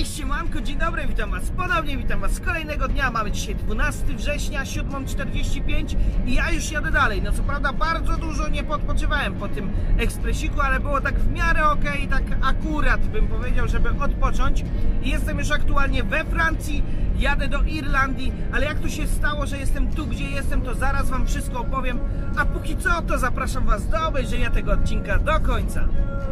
Cześć, siemanko, dzień dobry, witam was ponownie, witam was z kolejnego dnia. Mamy dzisiaj 12 września, 7:45 i ja już jadę dalej. No co prawda bardzo dużo nie podpoczywałem po tym ekspresiku, ale było tak w miarę ok, tak akurat bym powiedział, żeby odpocząć. I jestem już aktualnie we Francji, jadę do Irlandii, ale jak to się stało, że jestem tu, gdzie jestem, to zaraz wam wszystko opowiem. A póki co, to zapraszam was do obejrzenia tego odcinka do końca.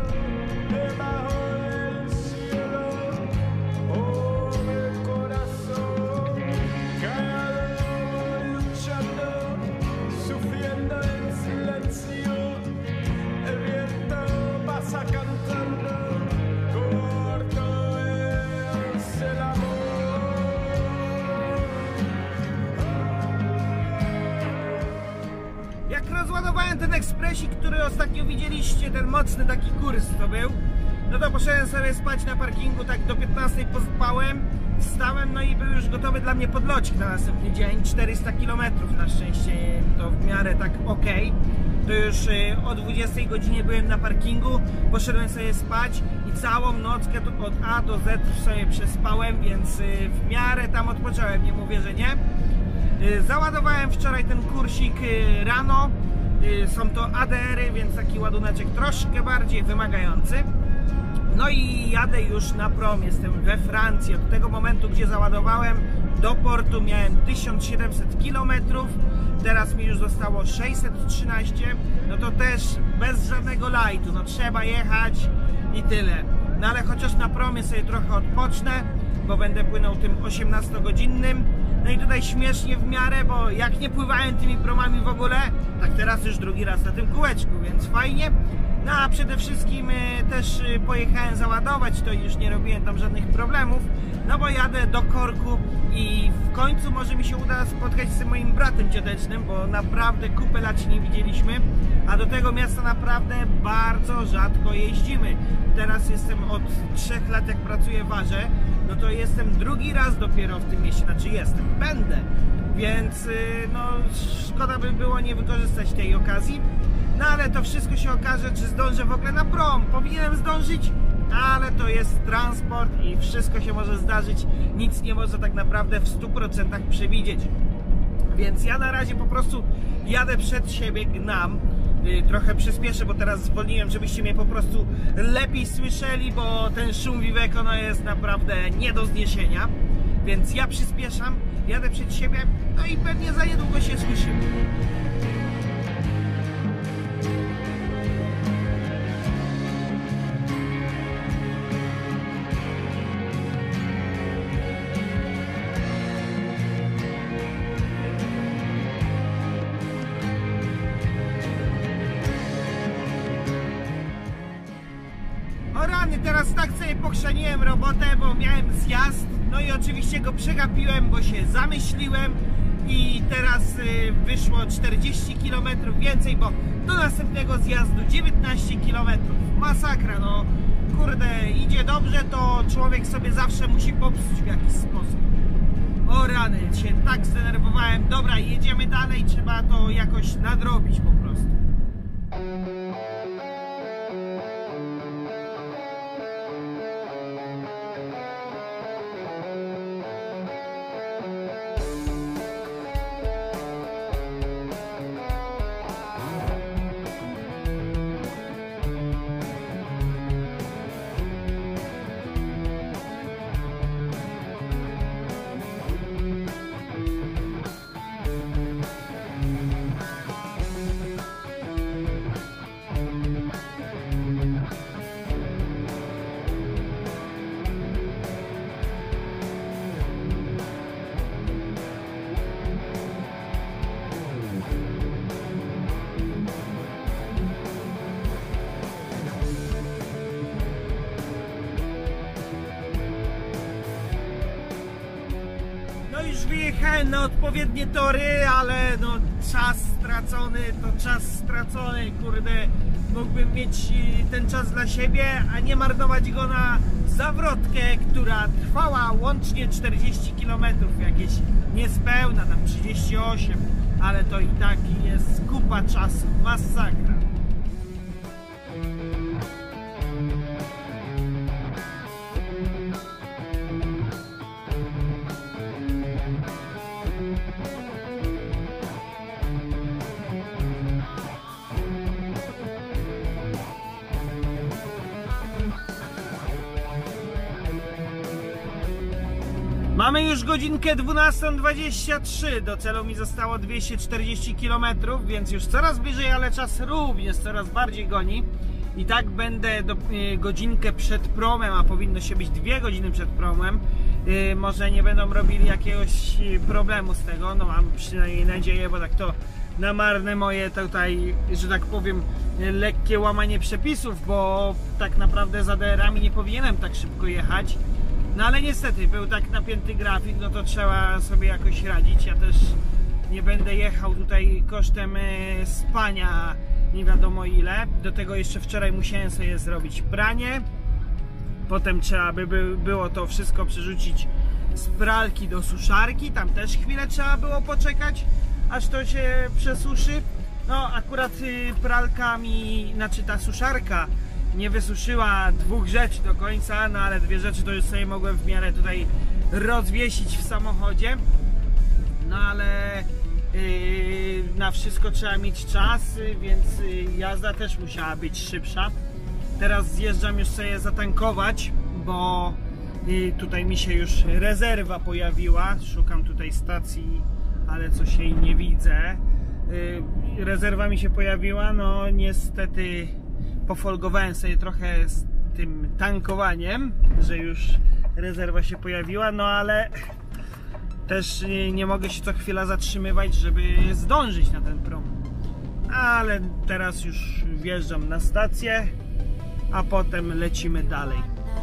Jak rozładowałem ten ekspresik, który ostatnio widzieliście, ten mocny taki kurs to był, no to poszedłem sobie spać na parkingu, tak do 15 pospałem, wstałem, no i był już gotowy dla mnie podlocik na następny dzień, 400 km na szczęście, to w miarę tak ok. To już o 20 godzinie byłem na parkingu, poszedłem sobie spać i całą nockę od A do Z sobie przespałem, więc w miarę tam odpocząłem, nie mówię, że nie. Załadowałem wczoraj ten kursik rano, są to ADR-y, więc taki ładuneczek troszkę bardziej wymagający. No i jadę już na prom, jestem we Francji. Od tego momentu, gdzie załadowałem, do portu miałem 1700 km, teraz mi już zostało 613, no to też bez żadnego lightu, no trzeba jechać i tyle. No ale chociaż na promie sobie trochę odpocznę, bo będę płynął tym 18-godzinnym. No i tutaj śmiesznie w miarę, bo jak nie pływałem tymi promami w ogóle, tak teraz już drugi raz na tym kółeczku, więc fajnie. No a przede wszystkim też pojechałem załadować, to już nie robiłem tam żadnych problemów, no bo jadę do Corku i w końcu może mi się uda spotkać z moim bratem dziadecznym, bo naprawdę kupę lat nie widzieliśmy, a do tego miasta naprawdę bardzo rzadko jeździmy. Teraz jestem od 3 lat jak pracuję w Arze, no to jestem drugi raz dopiero w tym mieście, znaczy będę, więc no szkoda by było nie wykorzystać tej okazji. No ale to wszystko się okaże, czy zdążę w ogóle na prom. Powinienem zdążyć, ale to jest transport i wszystko się może zdarzyć. Nic nie można tak naprawdę w 100% przewidzieć. Więc ja na razie po prostu jadę przed siebie, gnam. Trochę przyspieszę, bo teraz zwolniłem, żebyście mnie po prostu lepiej słyszeli, bo ten szum Viveco no jest naprawdę nie do zniesienia. Więc ja przyspieszam, jadę przed siebie, no i pewnie za niedługo się słyszymy. Teraz tak sobie pochrzaniłem robotę, bo miałem zjazd, no i oczywiście go przegapiłem, bo się zamyśliłem i teraz wyszło 40 km więcej, bo do następnego zjazdu 19 km. Masakra, no kurde, idzie dobrze, to człowiek sobie zawsze musi popsuć w jakiś sposób. O rany, się tak zdenerwowałem. Dobra, jedziemy dalej, trzeba to jakoś nadrobić po prostu. Już wyjechałem na odpowiednie tory, ale no czas stracony to czas stracony, kurde, mógłbym mieć ten czas dla siebie, a nie marnować go na zawrotkę, która trwała łącznie 40 km, jakieś niespełna, tam 38, ale to i tak jest kupa czasu, masakra. Mamy już godzinkę 12:23, do celu mi zostało 240 km, więc już coraz bliżej, ale czas również coraz bardziej goni. I tak będę godzinkę przed promem, a powinno się być 2 godziny przed promem. Może nie będą robili jakiegoś problemu z tego, no mam przynajmniej nadzieję, bo tak to na marne moje tutaj, że tak powiem, lekkie łamanie przepisów, bo tak naprawdę z ADR-ami nie powinienem tak szybko jechać. No ale niestety był tak napięty grafik, no to trzeba sobie jakoś radzić. Ja też nie będę jechał tutaj kosztem spania nie wiadomo ile. Do tego jeszcze wczoraj musiałem sobie zrobić pranie. Potem trzeba by było to wszystko przerzucić z pralki do suszarki. Tam też chwilę trzeba było poczekać, aż to się przesuszy. No akurat pralka mi, znaczy ta suszarka nie wysuszyła 2 rzeczy do końca, no ale 2 rzeczy to już sobie mogłem w miarę tutaj rozwiesić w samochodzie. No ale na wszystko trzeba mieć czas, więc jazda też musiała być szybsza. Teraz zjeżdżam już sobie zatankować, bo tutaj mi się już rezerwa pojawiła. Szukam tutaj stacji, ale coś jej nie widzę. Rezerwa mi się pojawiła, no niestety pofolgowałem sobie trochę z tym tankowaniem, że już rezerwa się pojawiła, no ale też nie mogę się co chwila zatrzymywać, żeby zdążyć na ten prom. Ale teraz już wjeżdżam na stację, a potem lecimy dalej.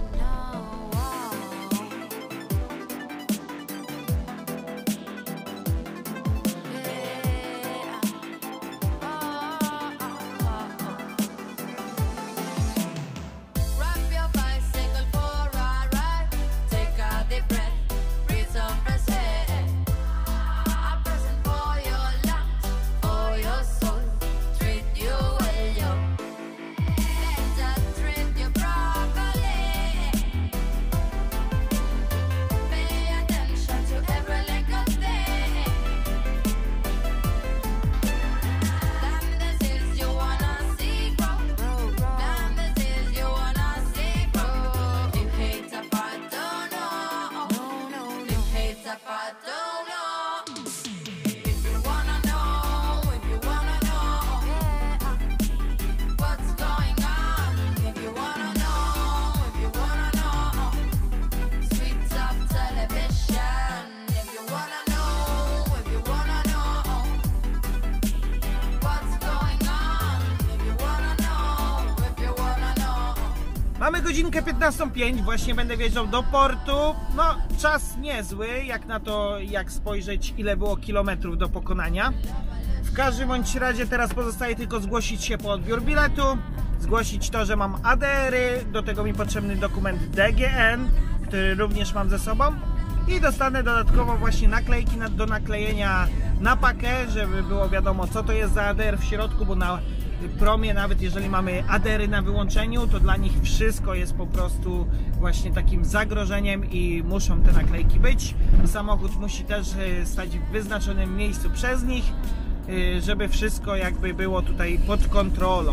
Mamy godzinkę 15:05, właśnie będę wjeżdżał do portu. No, czas niezły, jak na to, jak spojrzeć, ile było kilometrów do pokonania. W każdym bądź razie teraz pozostaje tylko zgłosić się po odbiór biletu, zgłosić to, że mam ADR-y, do tego mi potrzebny dokument DGN, który również mam ze sobą i dostanę dodatkowo właśnie naklejki do naklejenia na pakę, żeby było wiadomo, co to jest za ADR w środku, bo na promie, nawet jeżeli mamy ADR-y na wyłączeniu, to dla nich wszystko jest po prostu właśnie takim zagrożeniem i muszą te naklejki być. Samochód musi też stać w wyznaczonym miejscu przez nich, żeby wszystko jakby było tutaj pod kontrolą.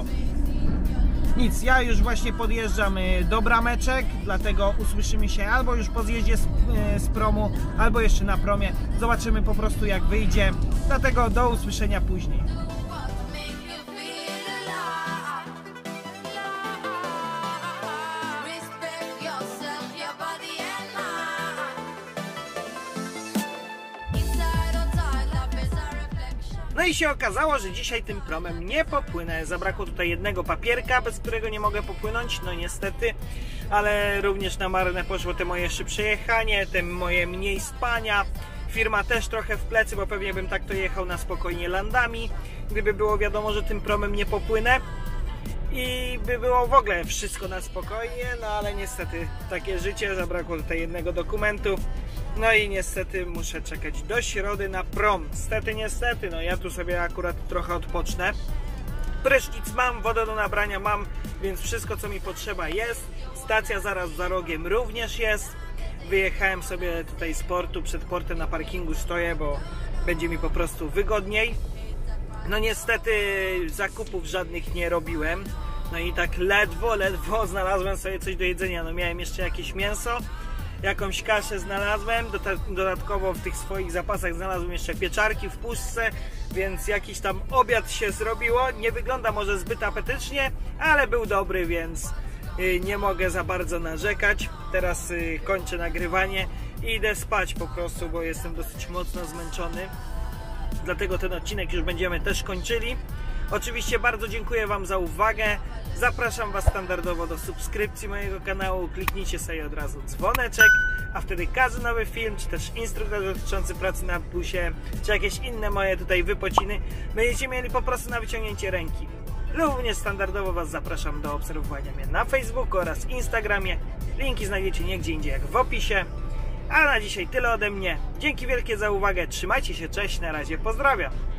Nic, ja już właśnie podjeżdżam do brameczek, dlatego usłyszymy się albo już po zjeździe z promu, albo jeszcze na promie. Zobaczymy po prostu jak wyjdzie, dlatego do usłyszenia później. No i się okazało, że dzisiaj tym promem nie popłynę. Zabrakło tutaj jednego papierka, bez którego nie mogę popłynąć, no niestety. Ale również na marne poszło te moje szybsze jechanie, te moje mniej spania. Firma też trochę w plecy, bo pewnie bym tak to jechał na spokojnie landami, gdyby było wiadomo, że tym promem nie popłynę. I by było w ogóle wszystko na spokojnie, no ale niestety takie życie, zabrakło tutaj jednego dokumentu. No i niestety muszę czekać do środy na prom. Niestety, no ja tu sobie akurat trochę odpocznę. Prysznic mam, wodę do nabrania mam, więc wszystko co mi potrzeba jest. Stacja zaraz za rogiem również jest. Wyjechałem sobie tutaj z portu, przed portem na parkingu stoję, bo będzie mi po prostu wygodniej. No niestety zakupów żadnych nie robiłem. No i tak ledwo znalazłem sobie coś do jedzenia. No miałem jeszcze jakieś mięso, jakąś kaszę znalazłem, dodatkowo w tych swoich zapasach znalazłem jeszcze pieczarki w puszce, więc jakiś tam obiad się zrobiło. Nie wygląda może zbyt apetycznie, ale był dobry, więc nie mogę za bardzo narzekać. Teraz kończę nagrywanie i idę spać po prostu, bo jestem dosyć mocno zmęczony. Dlatego ten odcinek już będziemy też kończyli. Oczywiście bardzo dziękuję Wam za uwagę. Zapraszam Was standardowo do subskrypcji mojego kanału. Kliknijcie sobie od razu dzwoneczek, a wtedy każdy nowy film, czy też instruktor dotyczący pracy na busie, czy jakieś inne moje tutaj wypociny będziecie mieli po prostu na wyciągnięcie ręki. Również standardowo Was zapraszam do obserwowania mnie na Facebooku oraz Instagramie. Linki znajdziecie niegdzie indziej jak w opisie. A na dzisiaj tyle ode mnie. Dzięki wielkie za uwagę. Trzymajcie się, cześć, na razie, pozdrawiam.